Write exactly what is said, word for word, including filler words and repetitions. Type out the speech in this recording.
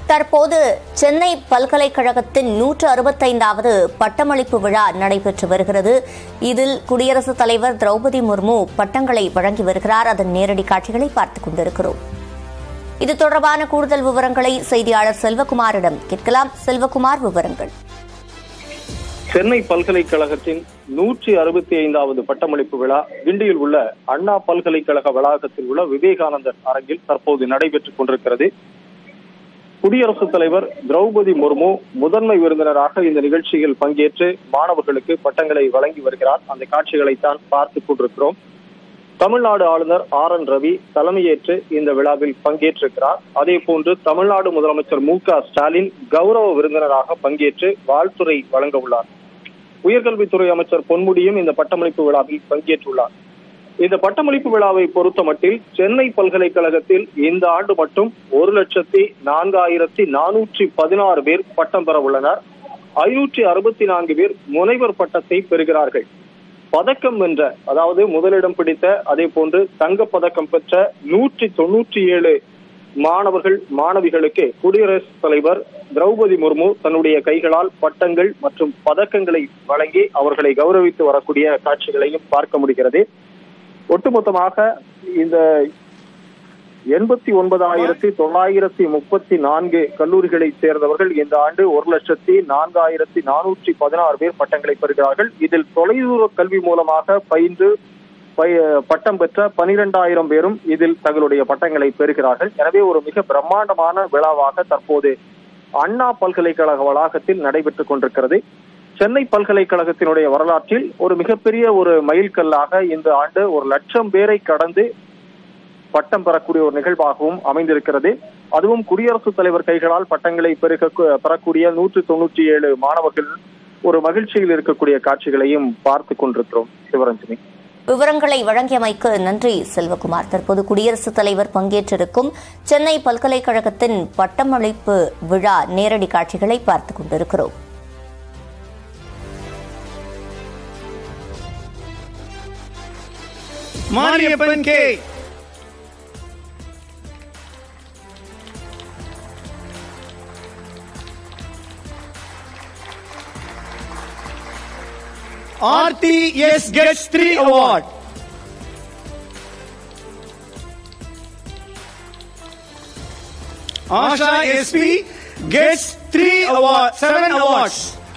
தற்போது சென்னை பல்கலைக்கழகத்தின் நூற்று அறுபத்தைந்தாவது பட்டமளிப்பு விழா நடைபெற்று வருகிறது. இதில் குடியரசுத் தலைவர் திரௌபதி முர்மு பட்டங்களை வழங்கி வருகிறார். அதன் நேரடி காட்சிகளை பார்த்துக் கொண்டிருக்கிறோம். இது தொடர்பான கூடுதல் விவரங்களை செய்தியாளர் செல்வகுமாரிடம் கேட்கலாம். செல்வகுமார், விவரங்கள். சென்னை பல்கலைக்கழகத்தின் நூற்றி அறுபத்தி ஐந்தாவது பட்டமளிப்பு விழா கிண்டியில் உள்ள அண்ணா பல்கலைக்கழக வளாகத்தில் உள்ள விவேகானந்தர் அரங்கில் தற்போது நடைபெற்றுக் கொண்டிருக்கிறது. குடியரசுத் தலைவர் திரௌபதி முர்மு முதன்மை விருந்தினராக இந்த நிகழ்ச்சியில் பங்கேற்று மாணவர்களுக்கு பட்டங்களை வழங்கி வருகிறார். அந்த காட்சிகளைத்தான் பார்த்துக் கொண்டிருக்கிறோம். தமிழ்நாடு ஆளுநர் ஆர் என் ரவி தலைமையேற்று இந்த விழாவில் பங்கேற்றிருக்கிறார். அதே போன்று தமிழ்நாடு முதலமைச்சர் மு க ஸ்டாலின் கௌரவ விருந்தினராக பங்கேற்று வாழ்த்துரை வழங்க உள்ளார். உயர்கல்வித்துறை அமைச்சர் பொன்முடியும் இந்த பட்டமளிப்பு விழாவில் பங்கேற்றுள்ளார். இந்த பட்டமளிப்பு விழாவை பொறுத்த மட்டில் சென்னை பல்கலைக்கழகத்தில் இந்த ஆண்டு மட்டும் ஒரு லட்சத்தி நான்காயிரத்தி நானூற்றி பதினாறு பேர் பட்டம் பெற உள்ளனர். ஐநூற்றி அறுபத்தி நான்கு பேர் முனைவர் பட்டத்தை பெறுகிறார்கள். பதக்கம் வென்ற, அதாவது முதலிடம் பிடித்த, அதே போன்று தங்க பதக்கம் பெற்ற நூற்றி தொன்னூற்றி ஏழு மாணவர்கள் மாணவிகளுக்கு குடியரசுத் தலைவர் திரௌபதி முர்மு தன்னுடைய கைகளால் பட்டங்கள் மற்றும் பதக்கங்களை வழங்கி அவர்களை கௌரவித்து வரக்கூடிய காட்சிகளையும் பார்க்க முடிகிறது. ஒட்டுமொத்தமாக இந்த எண்பத்தி ஒன்பதாயிரத்தி தொள்ளாயிரத்தி முப்பத்தி நான்கு கல்லூரிகளைச் சேர்ந்தவர்கள் இந்த ஆண்டு ஒரு லட்சத்தி நான்காயிரத்தி நானூற்றி பதினாறு பேர் பட்டங்களை பெறுகிறார்கள். இதில் தொலைதூர கல்வி மூலமாக பயின்று பட்டம் பெற்ற பனிரெண்டாயிரம் பேரும் இதில் தங்களுடைய பட்டங்களை பெறுகிறார்கள். எனவே ஒரு மிக பிரம்மாண்டமான விழாவாக தற்போது அண்ணா பல்கலைக்கழக வளாகத்தில் நடைபெற்றுக் கொண்டிருக்கிறது. சென்னை பல்கலைக்கழகத்தினுடைய வரலாற்றில் ஒரு மிகப்பெரிய ஒரு மைல்கல்லாக இந்த ஆண்டு ஒரு லட்சம் பேரை கடந்து பட்டம் பெறக்கூடிய ஒரு நிகழ்வாகவும் அமைந்திருக்கிறது. அதுவும் குடியரசுத் தலைவர் கைகளால் பட்டங்களை பெருக பெறக்கூடிய நூற்றி தொன்னூற்றி ஏழு மாணவர்கள் ஒரு மகிழ்ச்சியில் இருக்கக்கூடிய காட்சிகளையும் பார்த்துக் கொண்டிருக்கிறோம். சிவரஞ்சனி, விவரங்களை வழங்கியமைக்கு நன்றி செல்வகுமார். தற்போது குடியரசுத் தலைவர் பங்கேற்றிருக்கும் சென்னை பல்கலைக்கழகத்தின் பட்டமளிப்பு விழா நேரடி காட்சிகளை பார்த்துக் கொண்டிருக்கிறோம். Mariyappan K R T S gets three award. Asha S P gets three award, seven awards.